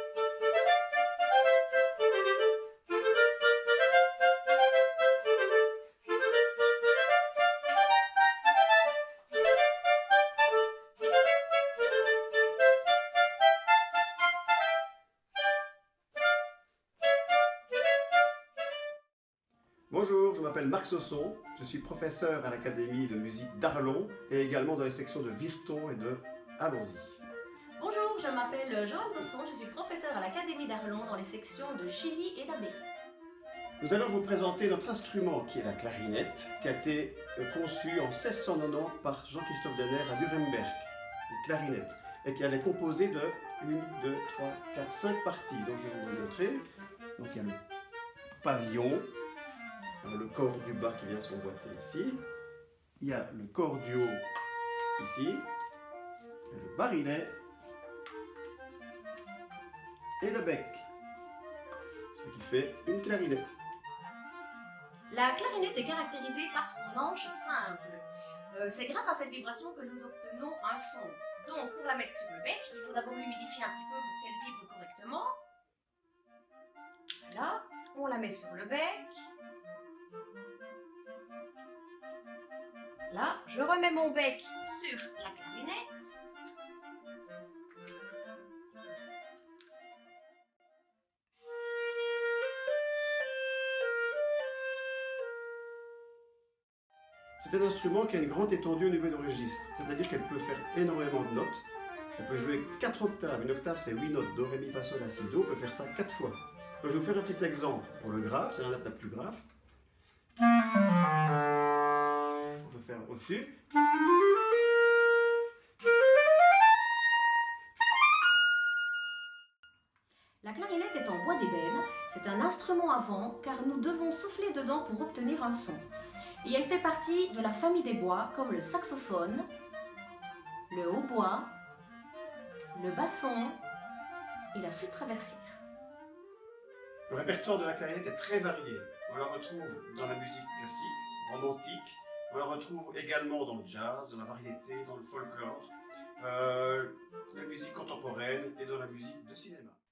Bonjour, je m'appelle Marc Sausson, je suis professeur à l'Académie de musique d'Arlon et également dans les sections de Virton et de Allons-y. Bonjour, je m'appelle Joanne Sausson, je suis professeure à l'Académie d'Arlon dans les sections de Chilly et d'Abbé. Nous allons vous présenter notre instrument qui est la clarinette, qui a été conçue en 1690 par Jean-Christophe Denner à Nuremberg, une clarinette, et qui est composée de 1, 2, 3, 4, 5 parties. Donc je vais vous montrer. Donc il y a le pavillon, le corps du bas qui vient s'emboîter ici, il y a le corps du haut ici, et le barillet et le bec, ce qui fait une clarinette. La clarinette est caractérisée par son manche simple. C'est grâce à cette vibration que nous obtenons un son. Donc pour la mettre sur le bec, il faut d'abord l'humidifier un petit peu pour qu'elle vibre correctement. Voilà, on la met sur le bec. Là, je remets mon bec sur la clarinette. C'est un instrument qui a une grande étendue au niveau du registre, c'est-à-dire qu'elle peut faire énormément de notes. Elle peut jouer 4 octaves, une octave c'est 8 notes, do, ré, mi, fa, sol, la, si, do, on peut faire ça 4 fois. Donc, je vais vous faire un petit exemple pour le grave, c'est la note la plus grave. On peut faire au-dessus. La clarinette est en bois d'ébène, c'est un instrument à vent car nous devons souffler dedans pour obtenir un son. Et elle fait partie de la famille des bois comme le saxophone, le hautbois, le basson et la flûte traversière. Le répertoire de la clarinette est très varié. On la retrouve dans la musique classique, romantique, on la retrouve également dans le jazz, dans la variété, dans le folklore, la musique contemporaine et dans la musique de cinéma.